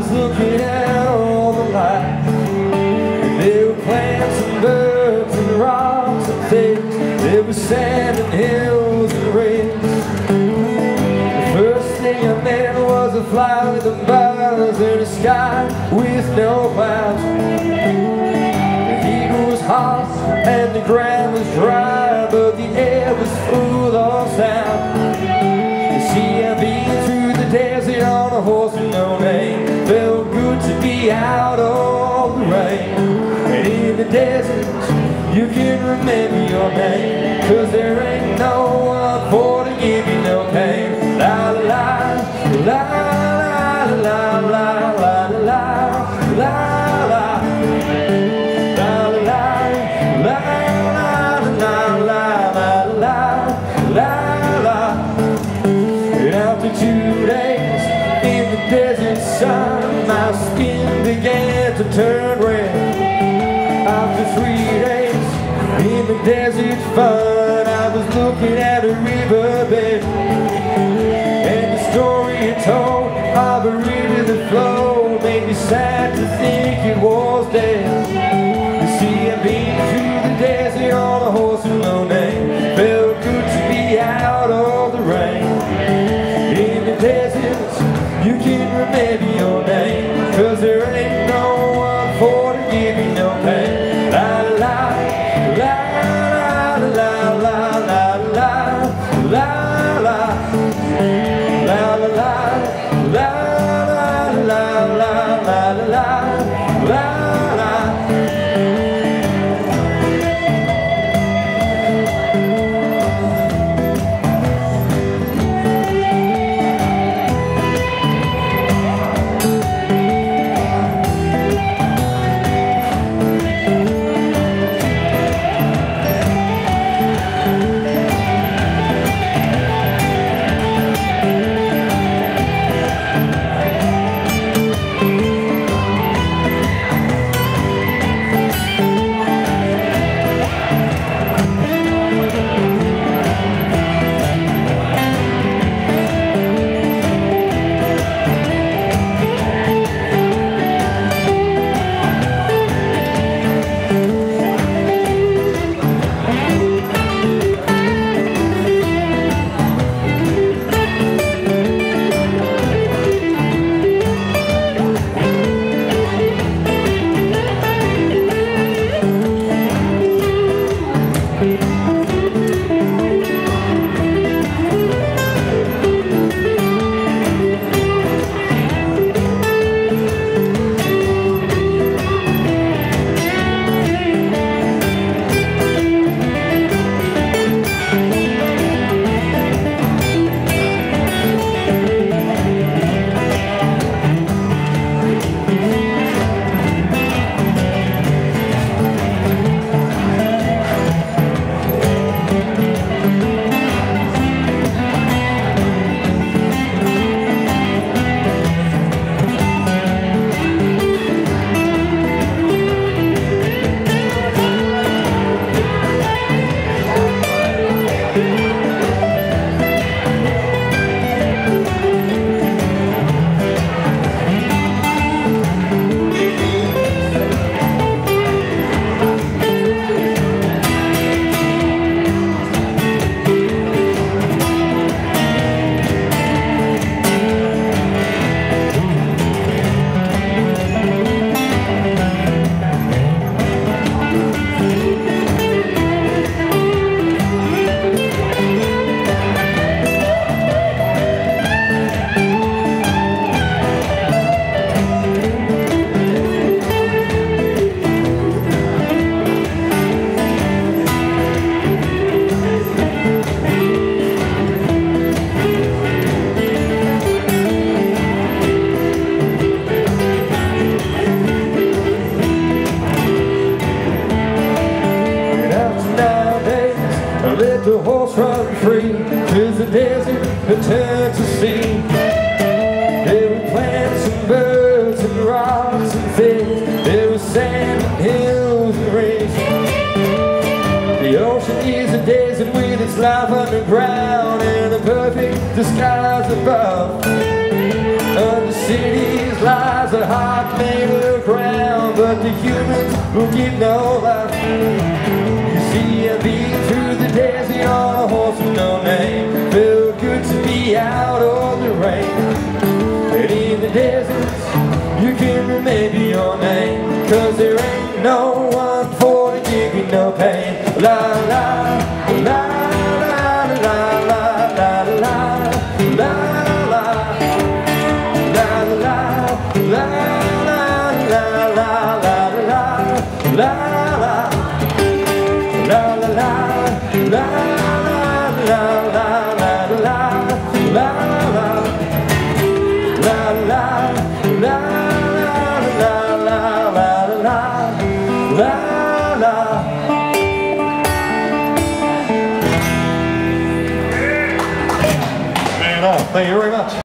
was looking at all the lights, and there were plants and birds and rocks and things. There was sand and hills and rings. The first thing I met was a fly with the bars in a sky with no clouds. The heat was hot and the ground was dry, but the air was full of sound. You see, I've been through the desert on a horse with no name. Felt good to be out of the rain. And in the desert you can remember your name, 'cause there ain't no one for to give you no pain. La la la, la la la la la la la la. After 2 days in the desert sun, my skin began to turn red. After 3 days in the desert fun, I was looking at a riverbed, and the story it told of a river that flowed made me sad to think it was dead. You see, I've been through the desert on a horse with no name. Felt good to be out of the rain. In the desert you can remember your name, 'cause there ain't no one for to give you no pain. La la la la la la la la la la la la la la la la la la. The horse run free, 'cause the desert had turned to sea. There were plants and birds and rocks and things. There was sand and hills and rings. The ocean is a desert with its life underground and a perfect disguise above. And the city's life eyes are hot, may look round, but the humans will give no love. You see a beat through the desert on a horse with no name. Felt good to be out of the rain. And in the deserts, you can remember your name, 'cause there ain't no one for to give you no pain. La la, la la la la la la la la la la la la Thank you very much.